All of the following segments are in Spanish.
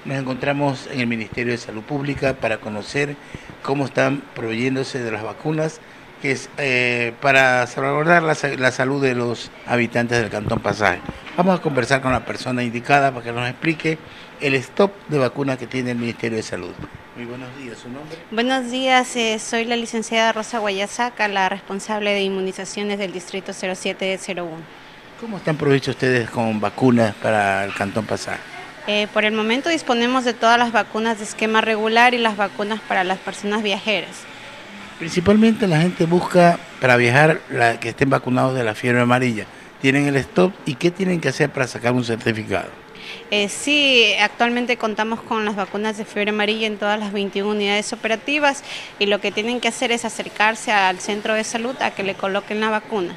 Nos encontramos en el Ministerio de Salud Pública para conocer cómo están proveyéndose de las vacunas que es, para salvaguardar la salud de los habitantes del Cantón Pasaje. Vamos a conversar con la persona indicada para que nos explique el stock de vacunas que tiene el Ministerio de Salud. Muy buenos días, ¿su nombre? Buenos días, soy la licenciada Rosa Guayasaca, la responsable de inmunizaciones del Distrito 0701. ¿Cómo están provistos ustedes con vacunas para el Cantón Pasaje? Por el momento disponemos de todas las vacunas de esquema regular y las vacunas para las personas viajeras. Principalmente la gente busca para viajar que estén vacunados de la fiebre amarilla. ¿Tienen el stock y qué tienen que hacer para sacar un certificado? Sí, actualmente contamos con las vacunas de fiebre amarilla en todas las 21 unidades operativas y lo que tienen que hacer es acercarse al centro de salud a que le coloquen la vacuna.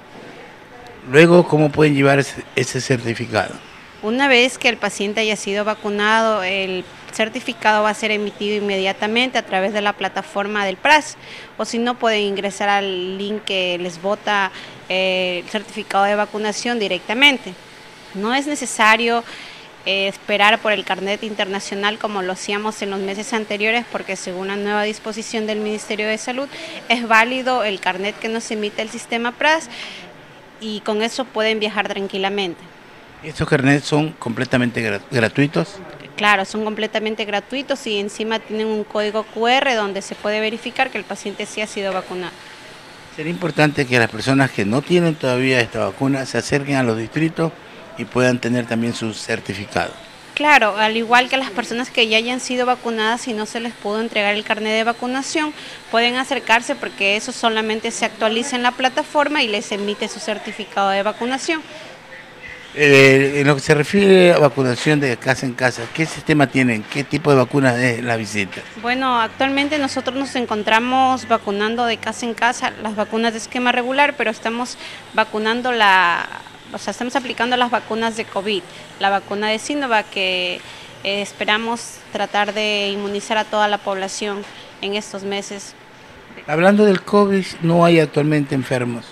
Luego, ¿cómo pueden llevar ese certificado? Una vez que el paciente haya sido vacunado, el certificado va a ser emitido inmediatamente a través de la plataforma del PRAS, o si no pueden ingresar al link que les bota el certificado de vacunación directamente. No es necesario esperar por el carnet internacional como lo hacíamos en los meses anteriores, porque según la nueva disposición del Ministerio de Salud es válido el carnet que nos emite el sistema PRAS y con eso pueden viajar tranquilamente. ¿Estos carnets son completamente gratuitos? Claro, son completamente gratuitos y encima tienen un código QR donde se puede verificar que el paciente sí ha sido vacunado. Sería importante que las personas que no tienen todavía esta vacuna se acerquen a los distritos y puedan tener también su certificado. Claro, al igual que las personas que ya hayan sido vacunadas y no se les pudo entregar el carnet de vacunación, pueden acercarse porque eso solamente se actualiza en la plataforma y les emite su certificado de vacunación. En lo que se refiere a vacunación de casa en casa, ¿qué sistema tienen? ¿Qué tipo de vacunas es la visita? Bueno, actualmente nosotros nos encontramos vacunando de casa en casa las vacunas de esquema regular, pero estamos vacunando estamos aplicando las vacunas de COVID, la vacuna de Sinovac que esperamos tratar de inmunizar a toda la población en estos meses. Hablando del COVID, no hay actualmente enfermos.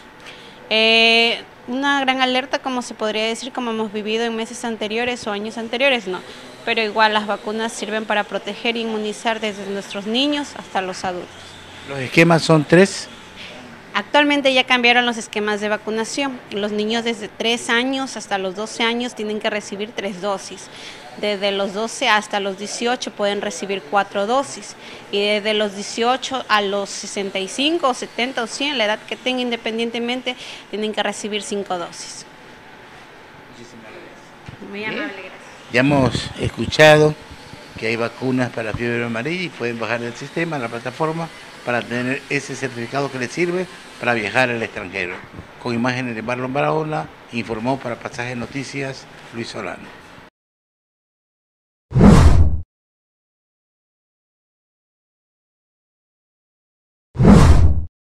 Una gran alerta, como se podría decir, como hemos vivido en meses anteriores o años anteriores, no. Pero igual las vacunas sirven para proteger e inmunizar desde nuestros niños hasta los adultos. ¿Los esquemas son 3? Actualmente ya cambiaron los esquemas de vacunación. Los niños desde 3 años hasta los 12 años tienen que recibir 3 dosis. Desde los 12 hasta los 18 pueden recibir 4 dosis. Y desde los 18 a los 65 o 70 o 100, la edad que tengan independientemente, tienen que recibir 5 dosis. Muchísimas gracias. Muy amable, gracias. Ya hemos escuchado que hay vacunas para fiebre amarilla y pueden bajar del sistema, la plataforma, para tener ese certificado que les sirve para viajar al extranjero. Con imágenes de Marlon Barahona, informó para Pasaje Noticias Luis Solano.